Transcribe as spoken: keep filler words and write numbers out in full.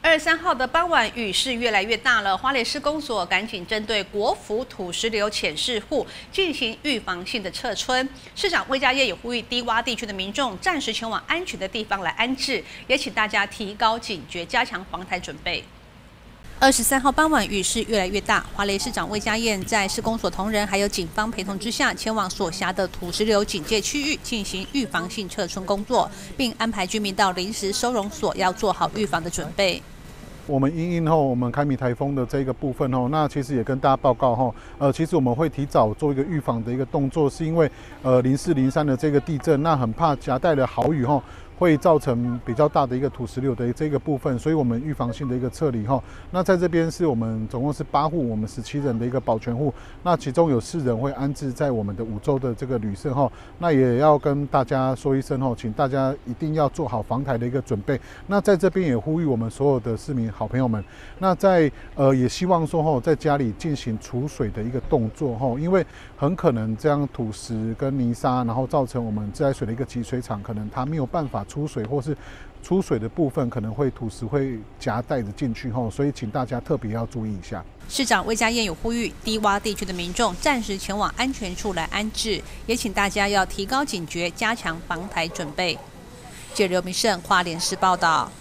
二十三号的傍晚，雨势越来越大了。花莲市公所赶紧针对国府土石流潜势户进行预防性的撤村。市长魏家业也呼吁低洼地区的民众暂时前往安全的地方来安置，也请大家提高警觉，加强防台准备。二十三号傍晚，雨势越来越大。花莲市长魏家燕在市公所同仁还有警方陪同之下，前往所辖的土石流警戒区域进行预防性撤村工作，并安排居民到临时收容所要做好预防的准备。 我们因应后，我们凯米台风的这个部分哦，那其实也跟大家报告哈，呃，其实我们会提早做一个预防的一个动作，是因为呃零四零三的这个地震，那很怕夹带了豪雨哈，会造成比较大的一个土石流的这个部分，所以我们预防性的一个撤离哈。那在这边是我们总共是八户，我们十七人的一个保全户，那其中有四人会安置在我们的五州的这个旅社哈。那也要跟大家说一声哈，请大家一定要做好防台的一个准备。那在这边也呼吁我们所有的市民好朋友们，那在呃也希望说哈，在家里进行储水的一个动作哈，因为很可能这样土石跟泥沙，然后造成我们自来水的一个集水厂，可能它没有办法出水，或是出水的部分可能会土石会夹带着进去哈，所以请大家特别要注意一下。 市长魏家燕有呼吁低洼地区的民众暂时前往安全处来安置，也请大家要提高警觉，加强防台准备。记者刘明胜，花莲市报道。